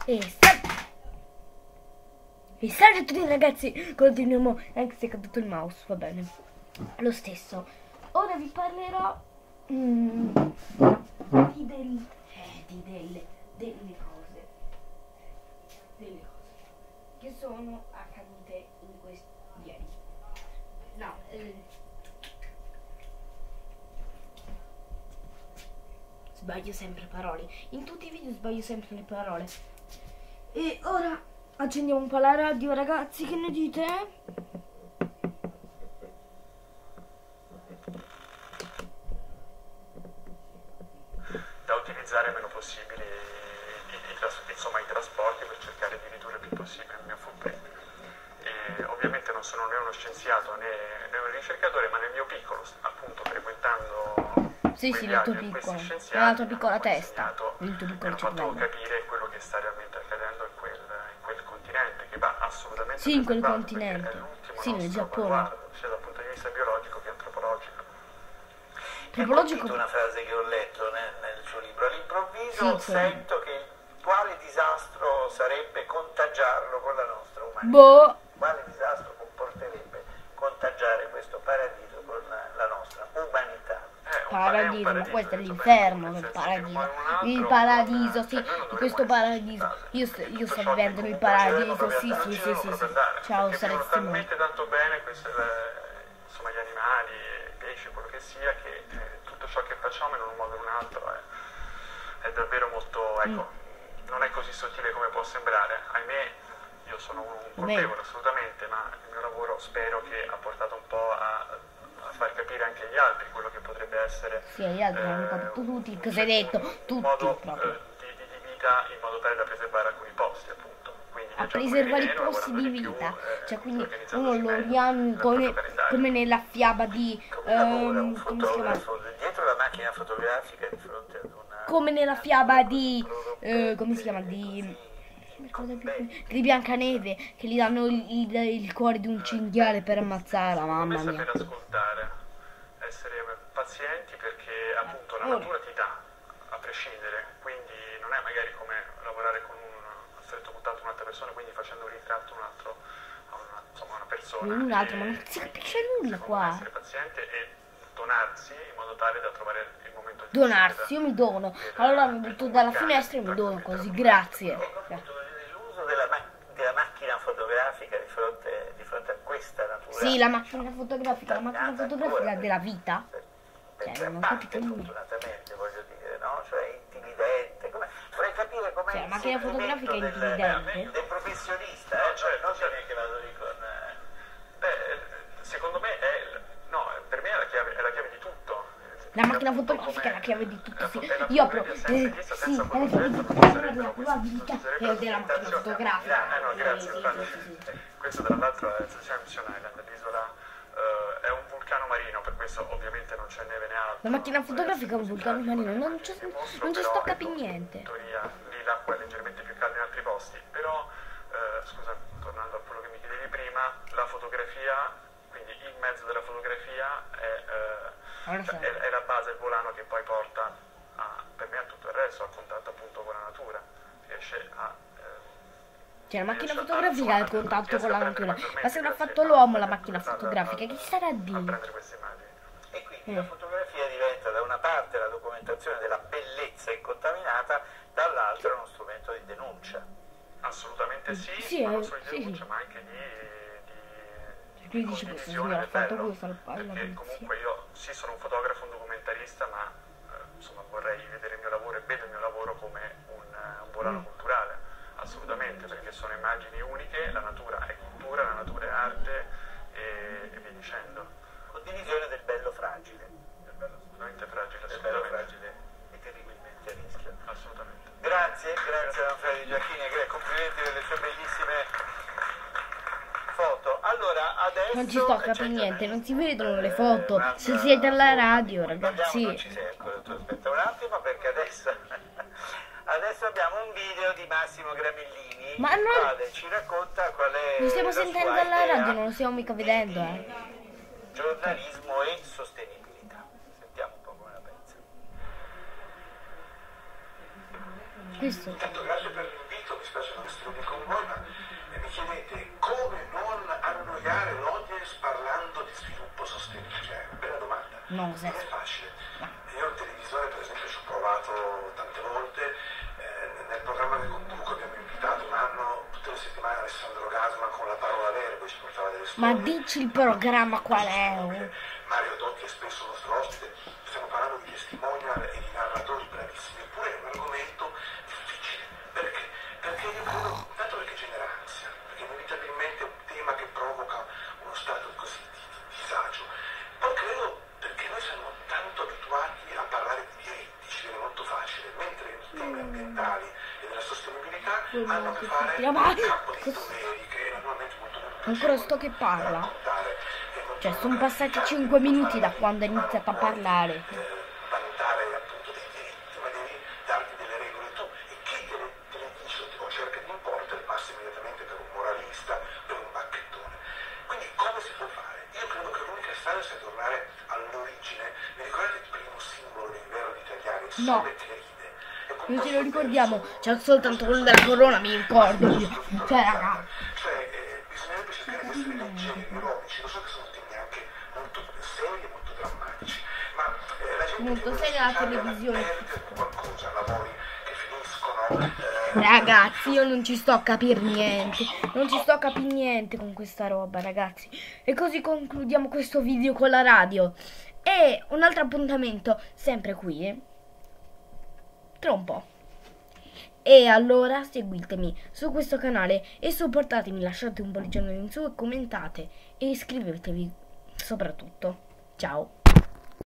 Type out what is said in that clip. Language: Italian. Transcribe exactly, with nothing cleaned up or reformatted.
E salve! E salve a tutti ragazzi, continuiamo, anche se è caduto il mouse, va bene, lo stesso. Ora vi parlerò mm, di, del, eh, di delle, delle cose, delle cose che sono accadute in questi ieri. No, eh, sbaglio sempre parole, in tutti i video sbaglio sempre le parole. E ora accendiamo un po' la radio, ragazzi, che ne dite? Da utilizzare meno possibile i, i, i, insomma, i trasporti per cercare di ridurre il più possibile il mio footprint. E ovviamente non sono né uno scienziato né, né un ricercatore, ma nel mio piccolo, appunto, frequentando sì, sì, nel tuo piccolo, nella tua piccola testa, nel tuo piccolo cervello. Mi hanno fatto capire quello che sta realmente accadendo in quel, in quel continente, che va assolutamente sì, in quel preservato, continente, sì, nel Giappone, baluardo, sia dal punto di vista biologico che antropologico. Antropologico. È una frase che ho letto nel, nel suo libro. All'improvviso sì, sento che quale disastro sarebbe contagiarlo con la nostra umanità. Boh. Quale disastro comporterebbe contagiare questo paradiso con la nostra umanità. Eh, paradiso, paradiso, ma questo è insomma, l'inferno del altro, paradiso. altro, Il paradiso, sì, eh, questo paradiso. Io, io sto vivendo nel paradiso, sì, sì, sì, sì, sì. Ciao, saresti talmente tanto bene queste, le, insomma, gli animali, i pesci, quello che sia, che eh, tutto ciò che facciamo in un modo o in un altro è, è davvero molto, ecco, mm. non è così sottile come può sembrare. Ahimè, io sono un colpevole assolutamente, ma il mio lavoro spero che ha portato un po' a, a far capire anche agli altri quello che potrebbe essere. Sì, agli altri hanno capito tutti, cosa hai detto? Tutti modo, proprio. Eh, di, di, di vita in modo tale da preservare alcuni posti, appunto. Quindi a preservare i posti di vita, più, cioè quindi eh, uno lo rianima come, come nella fiaba di um, come si chiama? Dietro la macchina fotografica di fronte ad una come nella fiaba di uh, come si chiama di di Biancaneve, che gli danno il, il, il cuore di un cinghiale per ammazzarla, mamma mia. Saper ascoltare, essere pazienti, perché appunto la natura ti dà a prescindere, quindi non è magari come lavorare con un stretto contatto con un'altra persona, quindi facendo un ritratto un altro, a una, insomma, una persona. Un altro, ma non si capisce nulla qua. Essere paziente e donarsi in modo tale da trovare il momento giusto. Donarsi, io mi dono. Allora mi butto dalla finestra e mi dono così, grazie. L'uso della, ma della macchina fotografica di fronte, di fronte a questa natura. Sì, la macchina fotografica, la macchina fotografica della vita. Cioè, non ho capito nulla. Fortunatamente, voglio dire, no? Cioè, intimidente. Come... Vorrei capire come cioè, la macchina fotografica è intimidente. Del, del professionista, eh? Cioè, non c'è che vado lì con... Eh... Beh, secondo me è... No, per me è la chiave, è la chiave di tutto. La macchina fotografica è la chiave di tutto, sì. Io apro, eh, sì, è la chiave di tutto, la probabilità è della macchina fotografica. Eh no, grazie, infatti. Questo tra l'altro è Redemption Island, l'isola è un vulcano marino, per questo ovviamente non c'è neve né altro. La macchina fotografica è un vulcano marino, non ci sto capendo niente. In teoria lì l'acqua è leggermente più calda in altri posti, però, eh, scusa, tornando a quello che mi chiedevi prima, la fotografia, quindi il mezzo della fotografia è... Eh, È, è la base, il volano che poi porta a, per me, a tutto il resto, a contatto appunto con la natura. Riesce a eh, cioè la macchina fotografica è il contatto con la natura, ma se l'ha fatto l'uomo la macchina fotografica, che sarà a dire? E quindi mm. la fotografia diventa da una parte la documentazione della bellezza incontaminata, dall'altra uno strumento di denuncia. Assolutamente sì, sì, non eh, solo di sì, denuncia, sì. ma anche di qui dice questo, sì, ha fatto questo al paio. Perché comunque io sì sono un fotografo, un documentarista, ma eh, insomma vorrei vedere il mio lavoro e vedo il mio lavoro come un, un volano mm. culturale, assolutamente, perché sono immagini uniche, la natura è cultura, la natura è arte e, e via dicendo. Condivisione del bello fragile. Del bello assolutamente fragile, del bello fragile e terribilmente a rischio. Assolutamente. Grazie, grazie a Manfredi Giacchini, complimenti per le sue bellissime foto. Allora, adesso non ci sto a capire niente, non si vedono le foto. Eh, se siete alla radio, ragazzi. Non ci sei ancora, tu aspetta un attimo, perché adesso adesso abbiamo un video di Massimo Gramellini, ma non... quale ci racconta qual è. Lo stiamo sentendo alla radio, non lo stiamo mica vedendo, eh. Giornalismo e sostenibilità. Sentiamo un po' come la pensa. Questo. Intanto grazie per l'invito, mi spero No, non è facile. Io in televisione per esempio ci ho provato tante volte, eh, nel programma che conduco abbiamo invitato un anno, tutte le settimane, Alessandro Gasman con La Parola Vera, poi ci portava delle storie. Ma dici il programma qual è? Oh? Mario Dotti è spesso nostro ospite, stiamo parlando di testimonial e di narratori bravissimi, eppure è un argomento difficile. Perché? Perché io credo, intanto perché genera ansia, perché inevitabilmente è un tema che provoca uno stato così di, di disagio. Poi credo perché noi siamo tanto abituati a parlare di diritti, ci viene molto facile, mentre i temi ambientali e della sostenibilità hanno a che fare con un campo di doveri che è normalmente molto molto Ancora sto che parla. Cioè, sono passati cinque minuti da quando ha iniziato a parlare. Vantare appunto dei diritti, ma devi darti delle regole tu. E chi te le, te le dice o cerca di imporre passa immediatamente per un moralista, per un bacchettone. Quindi come si può fare? Io credo che l'unica strada sia tornare all'origine. Mi ricordate il primo simbolo dei verdi italiani? Il No. sole che ride. Non ce lo ricordiamo, c'è soltanto quello della corona, mi ricordo io. Cioè, raga. Cioè, eh, bisognerebbe cercare di essere leggeri, ironici. Lo so che sono temi anche molto seri e molto drammatici, ma eh, la gente Molto deve seria la cercare di televisione. perdere qualcosa, lavori che finiscono. Eh, Ragazzi, io non ci sto a capire niente. Non ci sto a capire niente con questa roba, ragazzi. E così concludiamo questo video con la radio. E un altro appuntamento, sempre qui, eh, tra un po'. E allora seguitemi su questo canale e supportatemi, lasciate un pollicione in su e commentate e iscrivetevi soprattutto. Ciao!